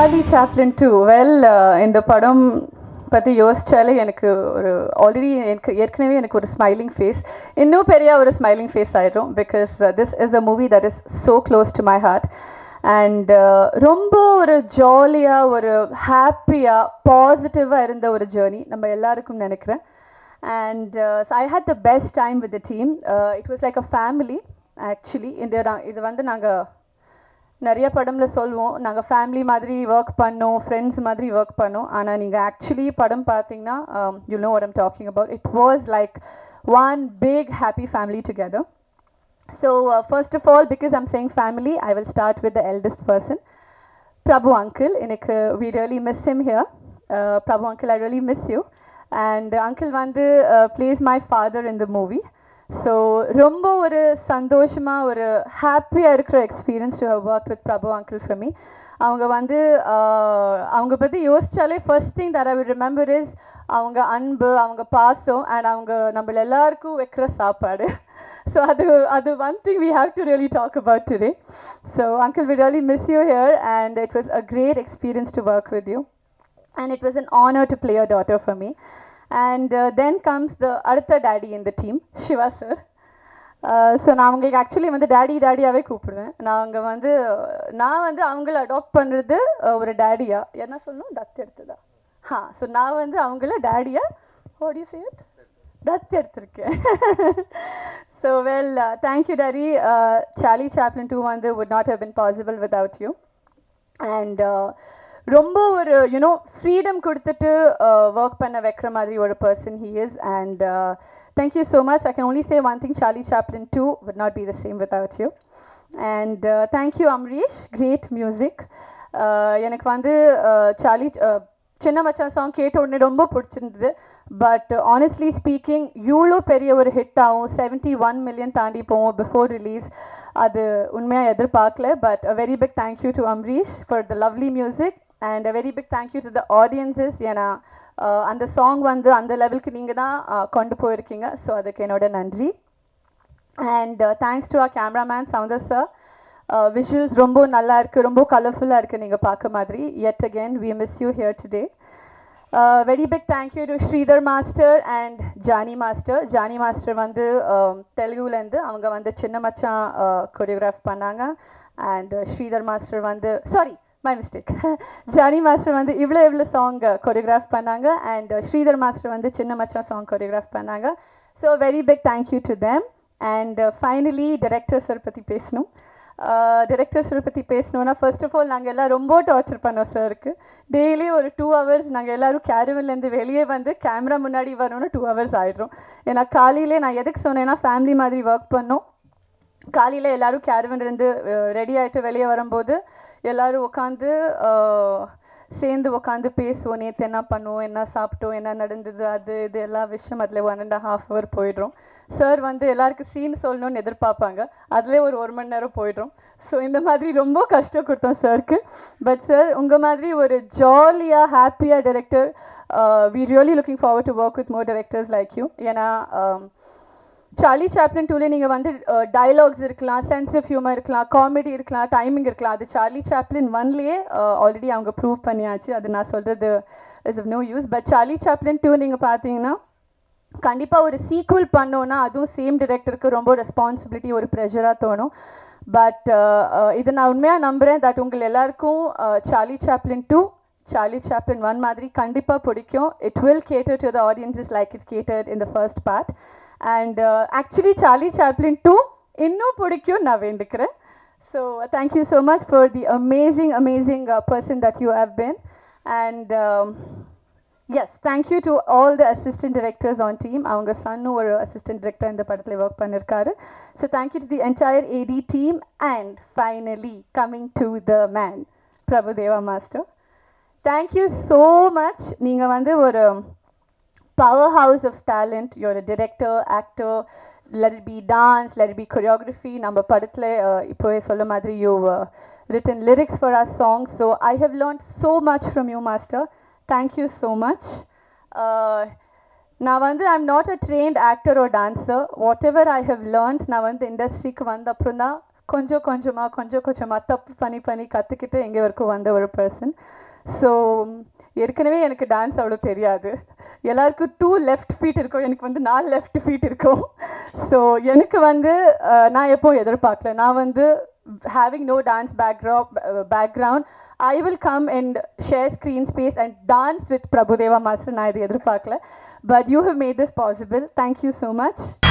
Charlie Chaplin too. Well, இந்த படம் பற்றி யோசிச்சாலே எனக்கு ஒரு ஆல்ரெடி ஏற்கனவே எனக்கு ஒரு ஸ்மைலிங் ஃபேஸ் இன்னும் பெரிய ஒரு ஸ்மைலிங் ஃபேஸ் ஆயிடும் because this is a movie that is so close to my heart and ரொம்ப ஒரு ஜாலியாக ஒரு ஹாப்பியாக பாசிட்டிவாக இருந்த ஒரு ஜேர்னி நம்ம எல்லாருக்கும் நினைக்கிறேன் and I had the best time with the team it was like a family actually இது வந்து நாங்கள் நிறைய படம்ல சொல்லுவோம் நாங்கள் ஃபேமிலி மாதிரி ஒர்க் பண்ணோம் ஃப்ரெண்ட்ஸ் மாதிரி ஒர்க் பண்ணோம் ஆனால் நீங்கள் ஆக்சுவலி படம் பார்த்தீங்கன்னா you know what I'm talking about it was like one big happy family together so first of all because I'm saying family I will start with the eldest person Prabhu uncle எனக்கு we really miss him here Prabhu uncle I really miss you and uncle வந்து plays my father in the movie so ரொம்ப ஒரு சந்தோஷமாக ஒரு ஹாப்பியாக இருக்கிற experience to have work with Prabhu uncle for me அவங்க வந்து அவங்க பற்றி யோசித்தாலே first thing that I will remember is அவங்க அன்பு அவங்க பாசம் அண்ட் அவங்க நம்மள எல்லாருக்கும் வைக்கிற சாப்பாடு ஸோ அது one thing we have to really talk about today so uncle we really miss you here and it was a great experience to work with you and it was an honour to play a daughter for me and then comes the other daddy in the team Shiva sir so நான் உங்களுக்கு actually வந்து டாடியாவே கூப்பிடுவேன் நான் வந்து அவங்கள adapt பண்ணுறது ஒரு டேடியா என்ன சொல்லணும் தத்து எடுத்ததா ஸோ நான் வந்து அவங்கள டேடியா வாட் யூ சே இட் தத்து எடுத்திருக்கேன் so well thank you daddy Charlie Chaplin 2 வந்து would not have been possible without you and ரொம்ப ஒரு யூனோ ஃப்ரீடம் கொடுத்துட்டு ஒர்க் பண்ண வைக்கிற மாதிரி ஒரு person he is and thank you so much I can only say one thing Charlie Chaplin 2 would not be the same without you and thank you Amrish great music எனக்கு வந்து Charlie சின்ன மச்சான் சாங் கேட்ட உடனே ரொம்ப பிடிச்சிருந்தது பட் ஆனஸ்ட்லி ஸ்பீக்கிங் இவ்வளோ பெரிய ஒரு ஹிட் ஆகும் 71 மில்லியன் தாண்டி போவோம் பிஃபோர் ரிலீஸ் அது உண்மையாக எதிர்பார்க்கல but a very big thank you to Amrish for the lovely music and a very big thank you to the audiences ஏன்னா அந்த சாங் வந்து அந்த லெவலுக்கு நீங்கள் தான் கொண்டு போயிருக்கீங்க ஸோ அதுக்கு என்னோட நன்றி and thanks to our cameraman Soundar sir visuals ரொம்ப நல்லா இருக்குது ரொம்ப கலர்ஃபுல்லாக இருக்குது நீங்கள் பார்க்க மாதிரி yet again we miss you here today very big thank you to Sridhar master and Jani master வந்து தெலுங்குலேருந்து அவங்க வந்து சின்ன மச்சான் கொரியோகிராஃப் பண்ணாங்க அண்ட் Sridhar master வந்து sorry my mistake Jani master வந்து இவ்வளோ சாங் கொரியோகிராஃப் பண்ணாங்க அண்ட் Sridhar master வந்து Chinna Machan song choreograph பண்ணாங்க so very big thank you to them and finally director sir பற்றி பேசணும் டைரக்டர் சார் பற்றி பேசணுன்னா ஃபர்ஸ்ட் ஆஃப் ஆல் நாங்கள் எல்லாம் ரொம்ப டார்ச்சர் பண்ணோம் சாருக்கு டெய்லி ஒரு 2 hours நாங்கள் எல்லோரும் கேரவன்லேருந்து வெளியே வந்து கேமரா முன்னாடி வரணும்னு 2 hours ஆகிடும் ஏன்னா காலையிலே நான் எதுக்கு சொன்னேன்னா ஃபேமிலி மாதிரி ஒர்க் பண்ணோம் காலையில் எல்லோரும் கேரவன்லேருந்து ரெடி ஆகிட்டு வெளியே வரும்போது எல்லோரும் உட்காந்து சேர்ந்து உட்காந்து பேசுவோம் நேற்று என்ன பண்ணுவோம் என்ன சாப்பிட்டோம் என்ன நடந்தது அது இது எல்லா விஷயம் அதில் 1.5 hour போயிடும் சார் வந்து எல்லாருக்கும் சீன் சொல்லணும்னு எதிர்பார்ப்பாங்க அதிலே ஒரு மணி நேரம் போயிடும் ஸோ இந்த மாதிரி ரொம்ப கஷ்டம் கொடுத்தோம் சாருக்கு பட் சார் உங்கள் மாதிரி ஒரு ஜாலியாக ஹாப்பியாக director we really looking forward to work with more directors like you ஏன்னா Charlie Chaplin 2ல நீங்கள் வந்து டயலாக்ஸ் இருக்கலாம் சென்ஸ் ஆஃப் ஹியூமர் இருக்கலாம் காமெடி இருக்கலாம் டைமிங் இருக்கலாம் அது Charlie Chaplin 1லேயே ஆல்ரெடி அவங்க ப்ரூவ் பண்ணியாச்சு அது நான் சொல்கிறது is of no use but Charlie Chaplin 2 நீங்கள் பார்த்தீங்கன்னா கண்டிப்பாக ஒரு சீக்குவல் பண்ணோன்னா அதுவும் சேம் டைரக்டருக்கு ரொம்ப ரெஸ்பான்சிபிலிட்டி ஒரு ப்ரெஷராக தோணும் பட் இதை நான் உண்மையாக நம்புகிறேன் தட் உங்கள் எல்லாருக்கும் Charlie Chaplin 2 Charlie Chaplin 1 மாதிரி கண்டிப்பாக பிடிக்கும் it will cater to the audiences like it catered in the first part and actually Charlie Chaplin 2 இன்னும் பிடிக்கும் நான் வேண்டிக்கிறேன் so thank you so much for the amazing person that you have been and yes thank you to all the assistant directors on team அவங்க சன்னு ஒரு assistant director இந்த படத்தில் work பண்ணியிருக்காரு so thank you to the entire AD team and finally coming to the man Prabhudeva master thank you so much நீங்கள் வந்து ஒரு powerhouse of talent you're a director actor let it be dance let it be choreography நம்ம படத்தில் இப்போவே சொல்ல மாதிரி you written lyrics for our songs so I have learned so much from you master thank you so much நான் வந்து I'm not a trained actor or dancer whatever I have learned நான் வந்து இண்டஸ்ட்ரிக்கு வந்த அப்புறம் தான் கொஞ்சம் கொஞ்சமாக தப்பு பண்ணி கற்றுக்கிட்டு எங்கே வரைக்கும் வந்த ஒரு பர்சன். ஸோ ஏற்கனவே எனக்கு டான்ஸ் அவ்வளோ தெரியாது. எல்லாருக்கும் 2 லெஃப்ட் ஃபீட் இருக்கும், எனக்கு வந்து 4 லெஃப்ட் ஃபீட் இருக்கும். ஸோ எனக்கு வந்து நான் எப்போ எதிர்பார்க்கல. நான் வந்து having no dance background I will come and share screen space and dance with Prabhudeva Master. நான் இது எதிர்பார்க்கல. But you have made this possible. Thank you so much.